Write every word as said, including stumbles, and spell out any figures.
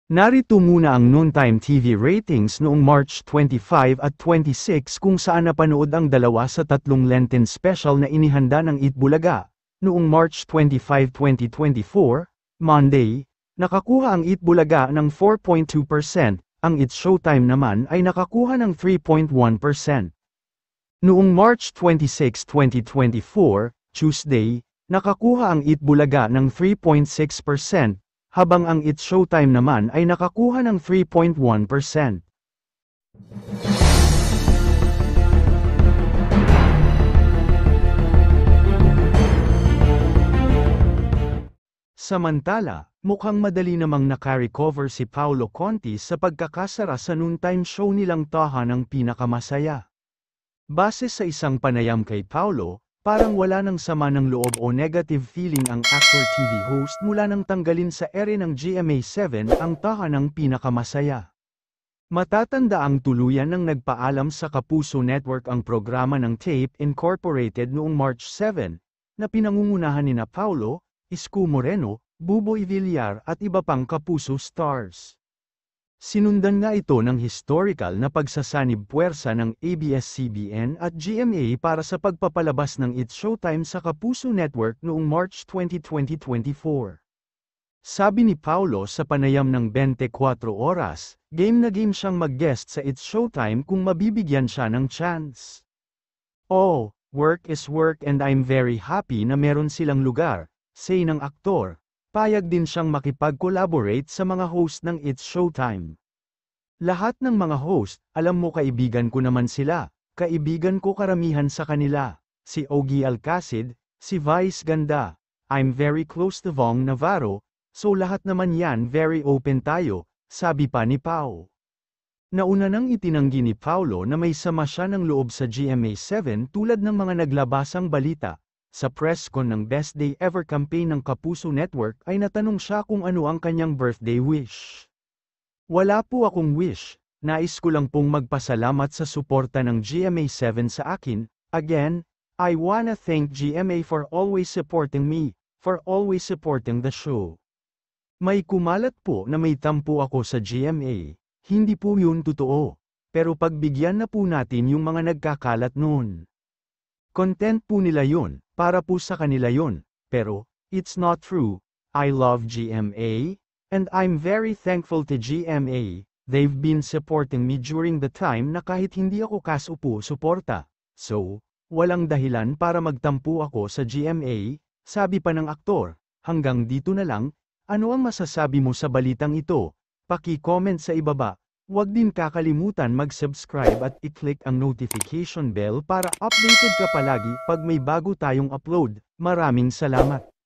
Narito muna ang Noontime T V ratings noong March twenty-five at twenty-six kung saan napanood ang dalawa sa tatlong Lenten special na inihanda ng Eat Bulaga. Noong March twenty-five, twenty twenty-four, Monday, nakakuha ang Eat Bulaga ng four point two percent, ang It's Showtime naman ay nakakuha ng three point one percent. Noong March twenty-six, twenty twenty-four, Tuesday, nakakuha ang Eat Bulaga ng three point six percent, habang ang It's Showtime naman ay nakakuha ng three point one percent. Samantala, mukhang madali namang naka-recover si Paolo Conti sa pagkakasara sa noontime show nilang Taha ng Pinakamasaya. Base sa isang panayam kay Paolo, parang wala nang sama ng loob o negative feeling ang actor-T V host mula nang tanggalin sa ere ng G M A seven ang Taha ng Pinakamasaya. Matatanda ang tuluyan ng nagpaalam sa Kapuso Network ang programa ng Tape Incorporated noong March seven, na pinangungunahan nina Paolo, Isko Moreno, Buboy Villar at iba pang Kapuso stars. Sinundan nga ito ng historical na pagsasanib puwersa ng A B S C B N at G M A para sa pagpapalabas ng It's Showtime sa Kapuso Network noong March twenty, twenty twenty-four. Sabi ni Paolo sa panayam ng twenty-four oras, game na game siyang mag-guest sa It's Showtime kung mabibigyan siya ng chance. "Oh, work is work and I'm very happy na meron silang lugar," say ng aktor. Payag din siyang makipag-collaborate sa mga host ng It's Showtime. "Lahat ng mga host, alam mo kaibigan ko naman sila, kaibigan ko karamihan sa kanila, si Ogie Alcacid, si Vice Ganda, I'm very close to Vong Navarro, so lahat naman yan very open tayo," sabi pa ni Pao. Nauna nang itinanggi ni Paolo na may sama siya ng loob sa G M A seven tulad ng mga naglabasang balita. Sa press con ng Best Day Ever campaign ng Kapuso Network ay natanong siya kung ano ang kanyang birthday wish. "Wala po akong wish, nais ko lang pong magpasalamat sa suporta ng G M A seven sa akin. Again, I wanna thank G M A for always supporting me, for always supporting the show." May kumalat po na may tampo ako sa G M A, hindi po yun totoo, pero pagbigyan na po natin yung mga nagkakalat noon. Content po nila yun, para po sa kanila yun, pero, it's not true. I love G M A, and I'm very thankful to G M A, they've been supporting me during the time na kahit hindi ako kasupo suporta. So, walang dahilan para magtampo ako sa G M A, sabi pa ng aktor. Hanggang dito na lang, ano ang masasabi mo sa balitang ito? Paki-comment sa ibaba. Huwag din kakalimutan mag-subscribe at i-click ang notification bell para updated ka palagi pag may bago tayong upload. Maraming salamat!